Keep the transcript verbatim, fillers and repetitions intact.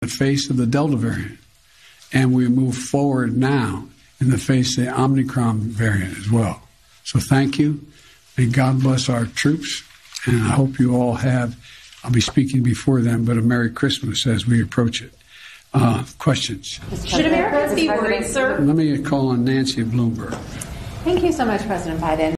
the face of the Delta variant, and we move forward now in the face of the Omicron variant as well. So thank you. May God bless our troops, and I hope you all have, I'll be speaking before them, but a Merry Christmas as we approach it. Uh, questions? Should Americans be worried, sir? Let me call on Nancy at Bloomberg. Thank you so much, President Biden.